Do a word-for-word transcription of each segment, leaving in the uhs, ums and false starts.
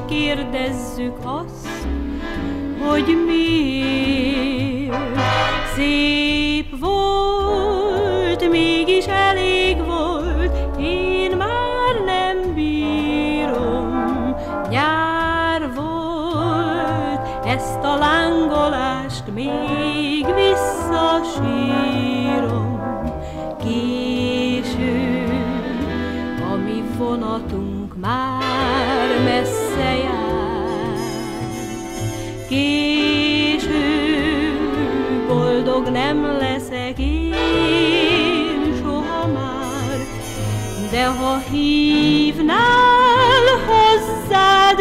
kérdezzük azt, hogy miért. Szép volt, mégis elég volt, én már nem bírom. Nyár volt, ezt a lángolást még visszasírom. Késő, a mi vonatunk már messze jár. Késő, boldog nem leszek én soha már, de ha hívnál, hozzád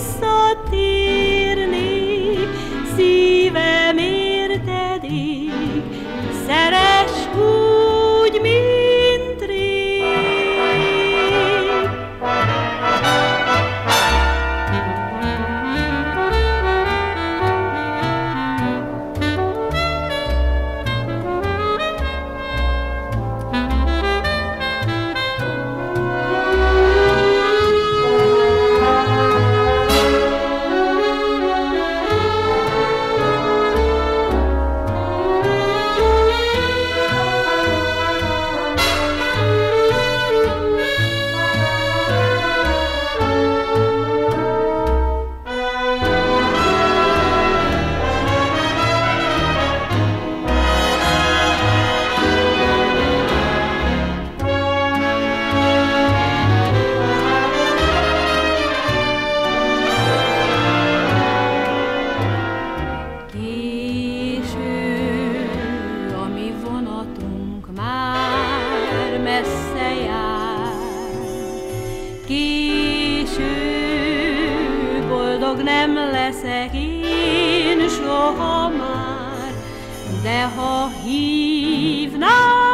visszatérnék, szívem érted ég, szeress úgy, mint rég. Messze jár. Késő, boldog nem leszek én soha már, de ha hívnál,